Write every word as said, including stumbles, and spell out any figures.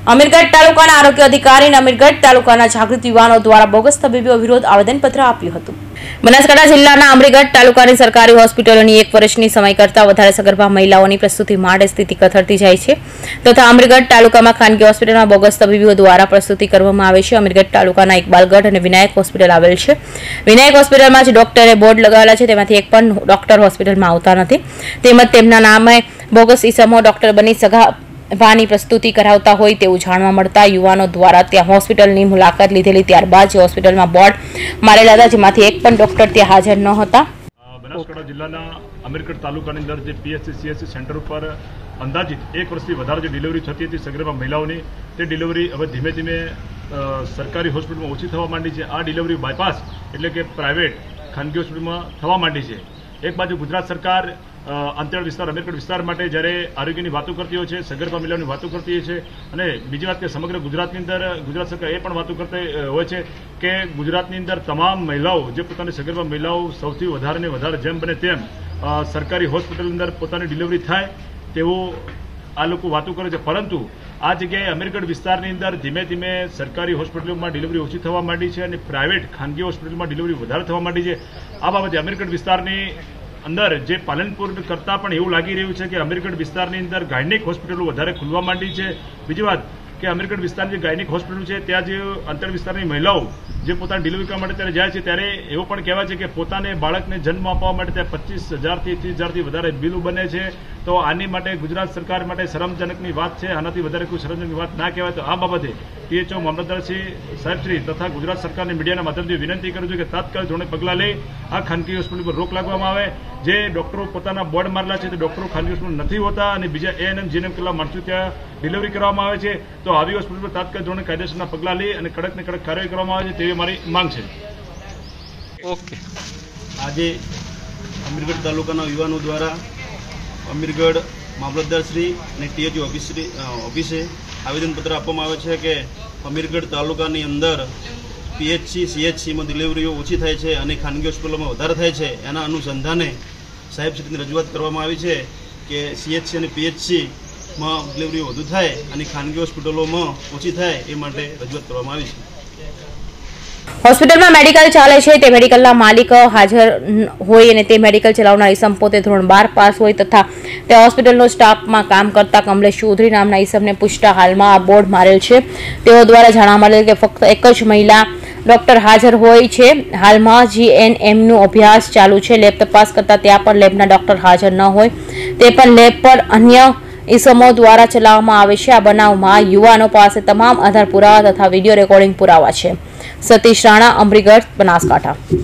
અમીરગઢ તાલુકાના આરોગ્ય અધિકારી અને અમીરગઢ તાલુકાના જાગૃત યુવાનો દ્વારા બોગસ તબીબીઓ વિરુદ્ધ આવેદનપત્ર આપ્યું હતું। બનાસકાંઠા જિલ્લાના અમીરગઢ તાલુકાની સરકારી હોસ્પિટલોની એક વર્ષની સમય કરતાં વધારે સગર્ભા મહિલાઓની પ્રસૂતિ માટે સ્થિતિ કથળતી જાય છે તથા અમીરગઢ તાલુકામાં ખાનગી હોસ્પિટલમાં બોગસ તબીબીઓ દ્વારા પ્રસૂતિ કરવામાં આવે છે। અમીરગઢ તાલુકાના ઇકબાલગઢ અને વિનાયક હોસ્પિટલ આવેલ છે। વિનાયક હોસ્પિટલમાં જે ડોક્ટરે બોર્ડ લગાવેલા છે તેમાંથી એક પણ ડોક્ટર હોસ્પિટલમાં આવતા નથી તેમજ તેમના નામે બોગસ ઈસમો ડોક્ટર બની સગા વાની પ્રસ્તુતિ કરાવતા હોય તેવું જાણવા મળતા યુવાનો દ્વારા ત્યાં હોસ્પિટલની મુલાકાત લીધેલી। ત્યારબાદ જે હોસ્પિટલમાં બોર્ડ મારેલા હતા જેમાંથી એક પણ ડોક્ટર ત્યાં હાજર ન હતા। બનાસકાંઠા જિલ્લાના અમીરગઢ તાલુકાની અંદર જે પીએચસી સીએચસી સેન્ટર ઉપર અંદાજિત એક વર્ષથી વધારે જે ડિલિવરી થતી હતી સગર્ભા મહિલાઓની તે ડિલિવરી હવે ધીમે ધીમે સરકારી હોસ્પિટલમાં ઓછી થવા માંડી છે। આ ડિલિવરી બાયપાસ એટલે કે પ્રાઇવેટ ખાનગી હોસ્પિટલમાં થવા માંડી છે। એક બાજુ ગુજરાત સરકાર અંતરિયાળ વિસ્તાર અમીરગઢ વિસ્તાર માટે જ્યારે આરોગ્યની વાતો કરતી હોય છે, સગર્ભા મહિલાઓની વાતો કરતી હોય છે અને બીજી વાત કે સમગ્ર ગુજરાતની અંદર ગુજરાત સરકાર એ પણ વાતો કરતી હોય છે કે ગુજરાતની અંદર તમામ મહિલાઓ જે પોતાની સગર્ભા મહિલાઓ સૌથી વધારે ને વધારે જેમ બને તેમ સરકારી હોસ્પિટલની અંદર પોતાની ડિલિવરી થાય તેવું આ લોકો વાતો કરે છે। પરંતુ આ જગ્યાએ અમીરગઢ વિસ્તારની અંદર ધીમે ધીમે સરકારી હોસ્પિટલોમાં ડિલિવરી ઓછી થવા માંડી છે અને પ્રાઇવેટ ખાનગી હોસ્પિટલમાં ડિલિવરી વધારે થવા માંડી છે। આ બાબતે અમીરગઢ વિસ્તારની અંદર જે પાલનપુર કરતાં પણ એવું લાગી રહ્યું છે કે અમીરગઢ વિસ્તારની અંદર ગાયનિક હોસ્પિટલો વધારે ખુલવા માંડી છે। બીજી વાત કે અમીરગઢ વિસ્તારની જે ગાયનિક હોસ્પિટલ છે ત્યાં જે અંતર વિસ્તારની મહિલાઓ જે પોતાની ડિલિવરી કરવા માટે ત્યારે જાય છે ત્યારે એવું પણ કહેવાય છે કે પોતાને બાળકને જન્મ આપવા માટે ત્યાં પચીસ હજારથી ત્રીસ હજારથી વધારે બિલો બને છે। તો આની માટે ગુજરાત સરકાર માટે શરમજનકની વાત છે। આનાથી વધારે કોઈ શરમજનકની વાત ના કહેવાય। તો આ બાબતે ટીએચઓ મામલતદારશ્રી સાહેબશ્રી તથા ગુજરાત સરકારની મીડિયાના માધ્યમથી વિનંતી કરું છું કે તાત્કાલિક ધોરણે પગલાં લઈ આ ખાનગી હોસ્પિટલ પર રોક લાગવામાં આવે। જે ડૉક્ટરો પોતાના બોર્ડ મારેલા છે તે ડૉક્ટરો ખાનગી હોસ્પિટલ નથી હોતા અને બીજા એએનએમ જીએનએમ કેટલા માણસો ત્યાં ડિલિવરી કરવામાં આવે છે। તો આવી હોસ્પિટલ પર તાત્કાલિક ધોરણે કાયદેસરના પગલાં લઈ અને કડકને કડક કાર્યવાહી કરવામાં આવે છે તેવી મારી માંગ છે। ઓકે, આજે અમીરગઢ તાલુકાના યુવાનો દ્વારા અમીરગઢ મામલતદારશ્રી અને ટીએચઓ ઓફિસરી ઓફિસે આવેદનપત્ર આપવામાં આવે છે કે અમીરગઢ તાલુકાની અંદર પીએચસી સીએચસીમાં ડિલિવરીઓ ઓછી થાય છે અને ખાનગી હોસ્પિટલોમાં વધારે થાય છે। એના અનુસંધાને સાહેબશ્રીની રજૂઆત કરવામાં આવી છે કે સીએચસી અને પીએચસીમાં ડિલિવરીઓ વધુ થાય અને ખાનગી હોસ્પિટલોમાં ઓછી થાય એ માટે રજૂઆત કરવામાં આવી છે। હોસ્પિટલમાં મેડિકલ ચાલે છે તે મેડિકલના માલિક હાજર હોય અને તે મેડિકલ ચલાવનાર ઈસમ પોતે ધોરણ બાર પાસ હોય તથા તે હોસ્પિટલનો સ્ટાફમાં કામ કરતા કમલેશ ચૌધરી નામના ઈસમને પૂછતા હાલમાં આ બોર્ડ મારેલ છે। તેઓ દ્વારા જાણવા મળેલ કે ફક્ત એક જ મહિલા ડોક્ટર હાજર હોય છે। હાલમાં જીએનએમનું અભ્યાસ ચાલુ છે। લેબ તપાસ કરતા ત્યાં પણ લેબના ડોક્ટર હાજર ન હોય તે પણ લેબ પર અન્ય ઈસમો દ્વારા ચલાવવામાં આવે છે। આ બનાવમાં યુવાનો પાસે તમામ આધાર પુરાવા તથા વિડીયો રેકોર્ડિંગ પુરાવા છે। સતીશ રાણા, અમીરગઢ, બનાસકાંઠા।